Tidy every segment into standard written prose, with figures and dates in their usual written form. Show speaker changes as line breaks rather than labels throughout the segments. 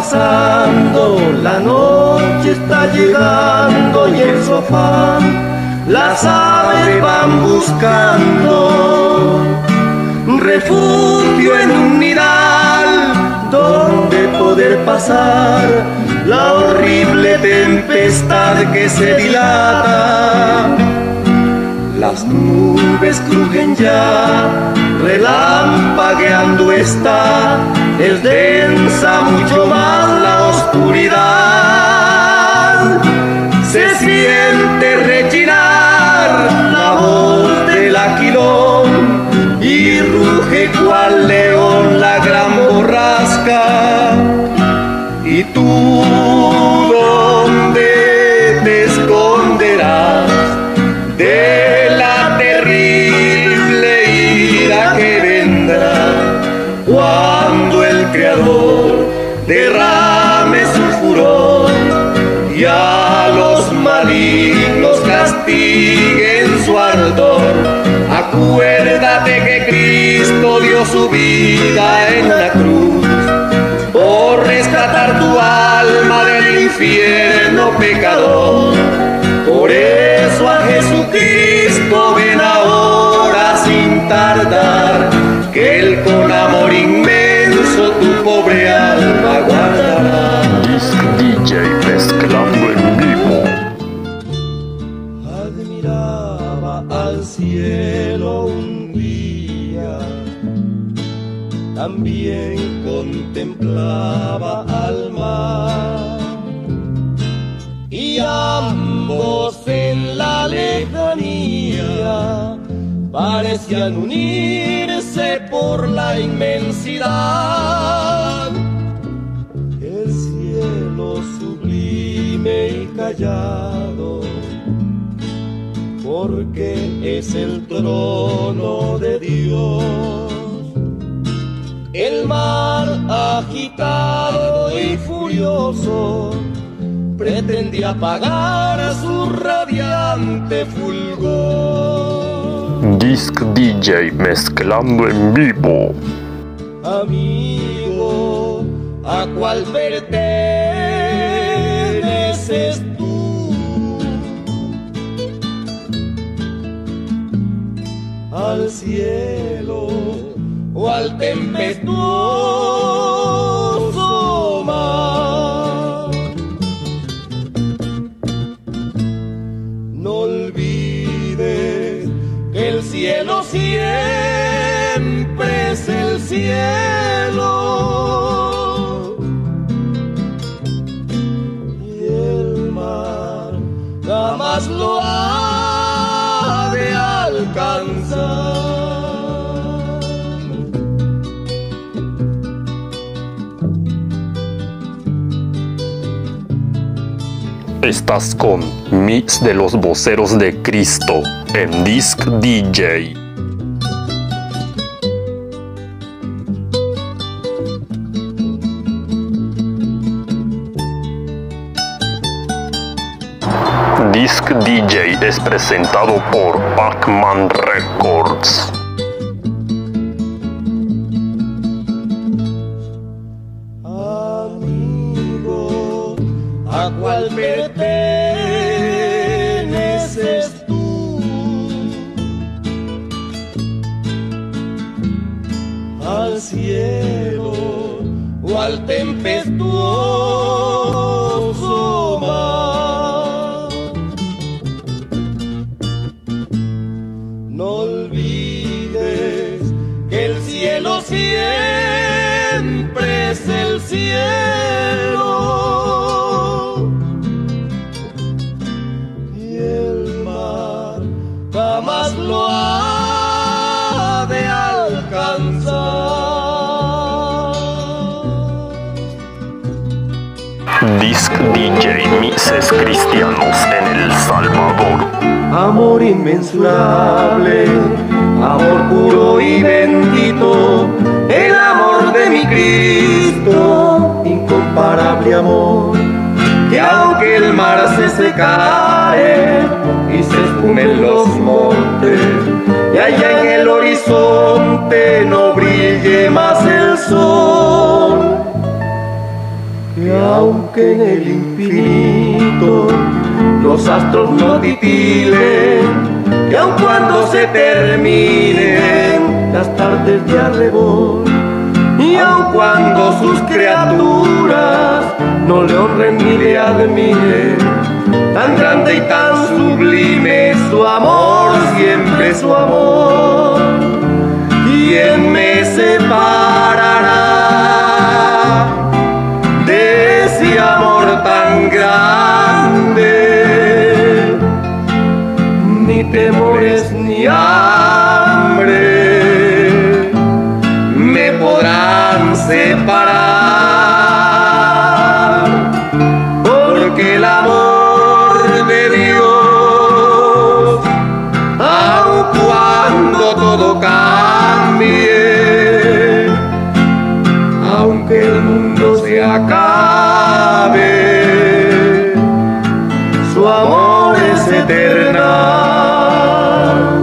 pasando, la noche está llegando y en su afán las aves van buscando refugio en un nidal donde poder pasar la horrible tempestad que se dilata. Las nubes crujen ya, relampagueando está, es densa mucho más la oscuridad. Se siente rechinar la voz del aquilón y ruge cual león la gran borrasca. ¿Y tú dónde te esconderás de la terrible ira que vendrá cuando el Creador derrame su furor y a los malignos castigue en su ardor? Acuérdate que Cristo dio su vida en la cruz por rescatar tu alma del infierno pecador. Por eso a Jesucristo ven ahora sin tardar, que Él con amor inmenso tu pobre alma guardará.
Disc DJ mezclando en vivo.
Admiraba al cielo un día, también contemplaba al mar, y ambos en la lejanía parecían unirse por la inmensidad. El cielo sublime y callado, porque es el trono de Dios. El mar agitado y furioso pretendía apagar su radiante fulgor.
Disc DJ mezclando en vivo.
Amigo, ¿a cuál perteneces tú? ¿Al cielo o al tempestuoso mar? No olvides que el cielo siempre es el cielo y el mar jamás lo ha de alcanzar.
Estás con Mix de los Voceros de Cristo en Disc DJ. Disc DJ es presentado por Pac-Man Records.
Amigo, ¿a cuál perteneces tú? ¿Al cielo o al tempestuoso mar? No olvides que el cielo siempre es el cielo y el mar jamás lo ha de alcanzar.
Disc DJ Mixes Cristianos en El Salvador.
Amor inmensurable, amor puro y bendito, el amor de mi Cristo, incomparable amor, que aunque el mar se secare y se espumen los montes, y allá en el horizonte no brille más el sol, aunque en el infinito los astros no titilen, y aun cuando se terminen las tardes de arrebol, y aun cuando sus criaturas no le honren ni le admiren, tan grande y tan sublime su amor, siempre su amor. ¿Quién me separará de ese amor tan grande? Ni temores ni hambre me podrán separar, porque el amor de Dios, aun cuando todo cambie, aunque el mundo se acabe, su amor es eterno.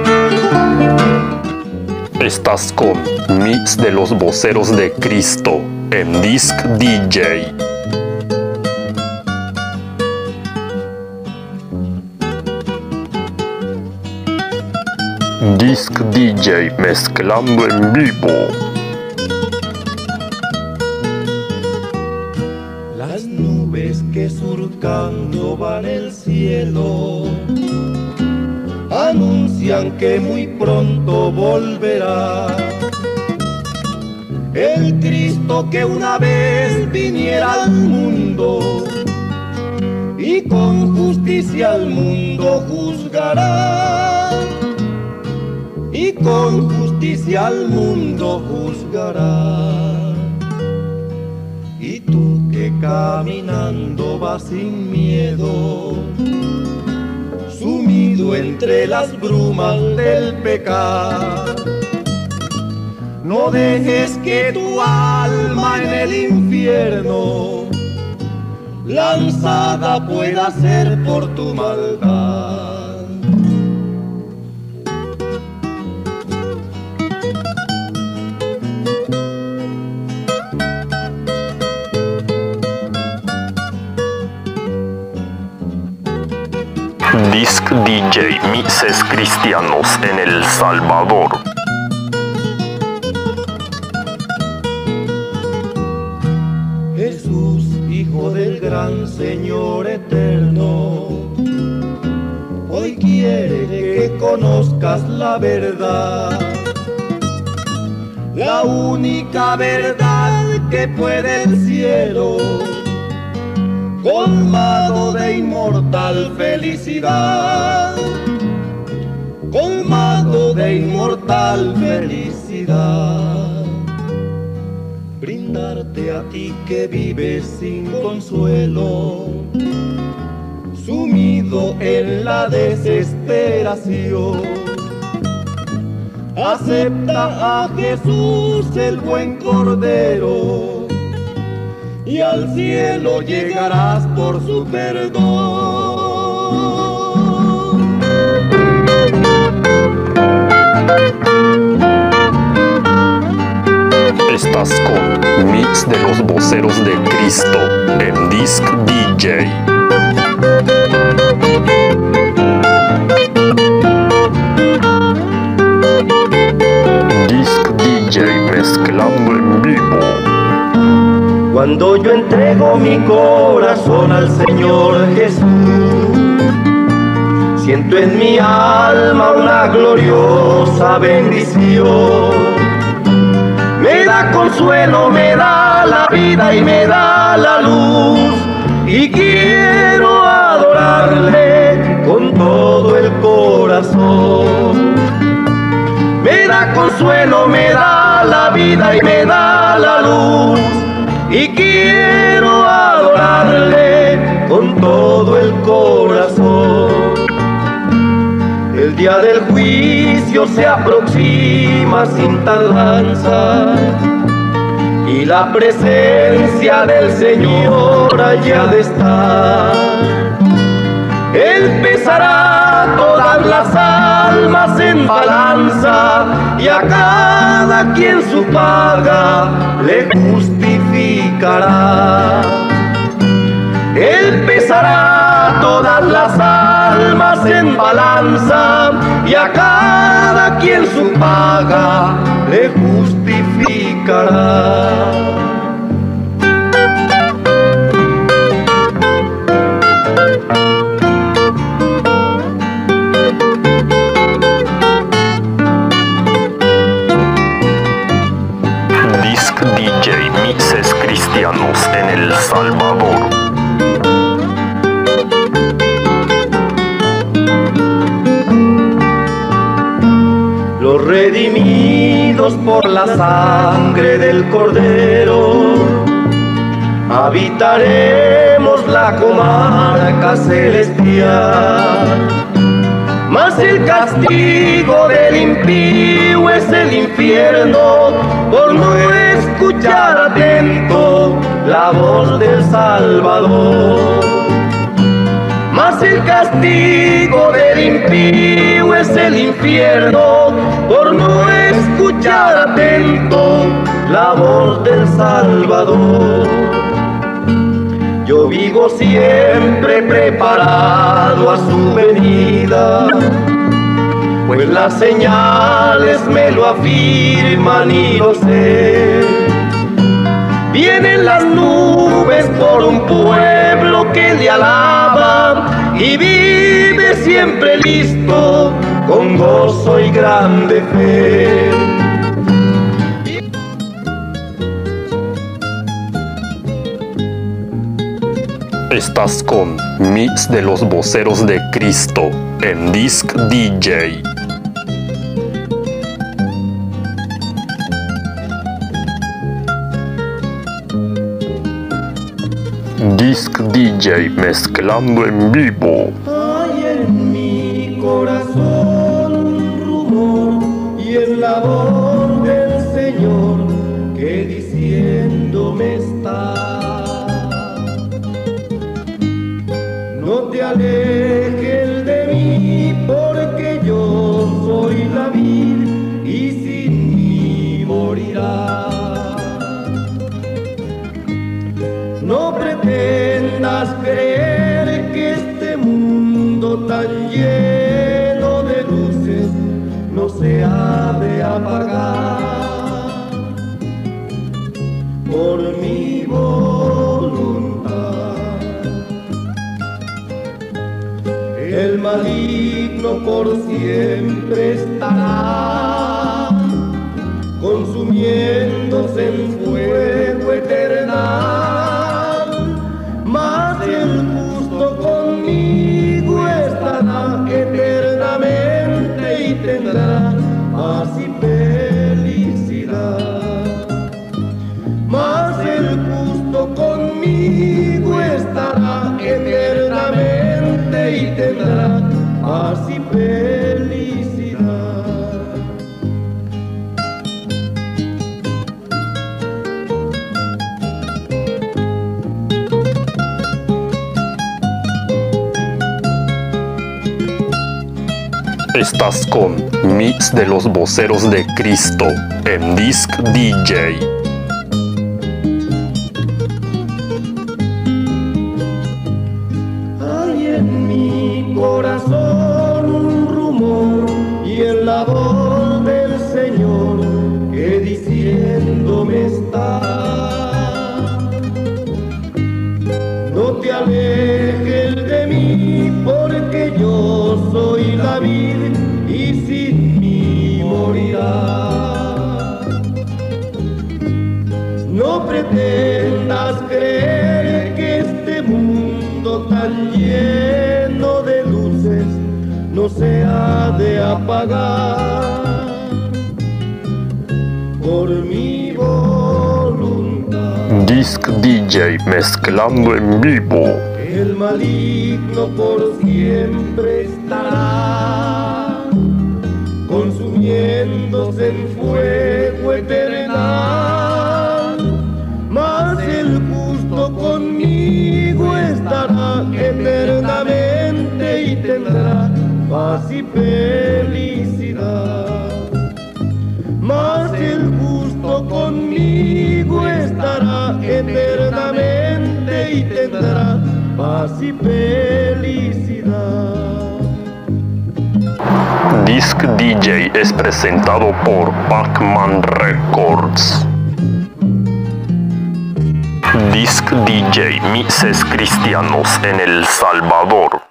Estás con Mix de los Voceros de Cristo en Disc DJ. Disc DJ mezclando en vivo.
Las nubes que surcando van el cielo anuncian que muy pronto volverá el Cristo que una vez viniera al mundo y con justicia al mundo juzgará, y con justicia al mundo juzgará. Y tú que caminando vas sin miedo, sumido entre las brumas del pecado, no dejes que tu alma en el infierno lanzada pueda ser por tu maldad.
Disc DJ Mixes Cristianos en El Salvador.
Jesús, Hijo del gran Señor eterno, hoy quiere que conozcas la verdad, la única verdad que puede el cielo, colmado de inmortal felicidad, colmado de inmortal felicidad. Brindarte a ti que vives sin consuelo, sumido en la desesperación. Acepta a Jesús el buen Cordero, y al cielo llegarás por su perdón.
Estás con Mix de los Voceros de Cristo en Disc DJ. Disc DJ mezclando en vivo.
Cuando yo entrego mi corazón al Señor Jesús, siento en mi alma una gloriosa bendición. Me da consuelo, me da la vida y me da la luz, y quiero adorarle con todo el corazón. Me da consuelo, me da la vida y me da la luz, y quiero adorarle con todo el corazón. El día del juicio se aproxima sin tardanza, y la presencia del Señor allá de estar. Él pesará todas las almas en balanza, y a cada quien su paga le justificará. Él pesará todas las almas en balanza y a cada quien su paga le justificará.
Disc DJ Mixes Cristianos en El Salvador.
Los redimidos por la sangre del Cordero, habitaremos la comarca celestial. Mas el castigo del impío es el infierno, por no escuchar atento la voz del Salvador. Mas el castigo del impío es el infierno, por no escuchar atento la voz del Salvador. Yo vivo siempre preparado a su venida, pues las señales me lo afirman y lo sé. Vienen las nubes por un pueblo que le alaba y vive siempre listo con gozo y grande fe.
Estás con Mix de los Voceros de Cristo en Disc DJ. Disc DJ mezclando en vivo.
Hay en mi corazón un rumor y es la voz del Señor que diciéndome está: no te alejes de mí, porque yo soy la vid y sin mí morirás. No pretendas creer que este mundo tan lleno de luces no se ha de apagar por mi voluntad. El maligno por siempre estará consumiéndose en fuego eternal, mas el justo conmigo estará eternamente y tendrá paz y felicidad. Mas el justo conmigo estará eternamente y tendrá paz y felicidad.
Estás con Mix de los Voceros de Cristo en Disc DJ.
Hay en mi corazón un rumor y en la voz del Señor que diciéndome está: no te alejes de mí, porque yo soy la vid y sin mí morirás. No pretendas creer que este mundo tan lleno de luces no se ha de apagar por mi voluntad.
Disc DJ mezclando en vivo.
El maligno por siempre estará consumiéndose en fuego eternal, mas el justo conmigo estará eternamente y tendrá paz y felicidad. Mas el justo conmigo estará eternamente y tendrá paz y felicidad.
Disc DJ es presentado por Pac-Man Records. Disc DJ Mises Cristianos en El Salvador.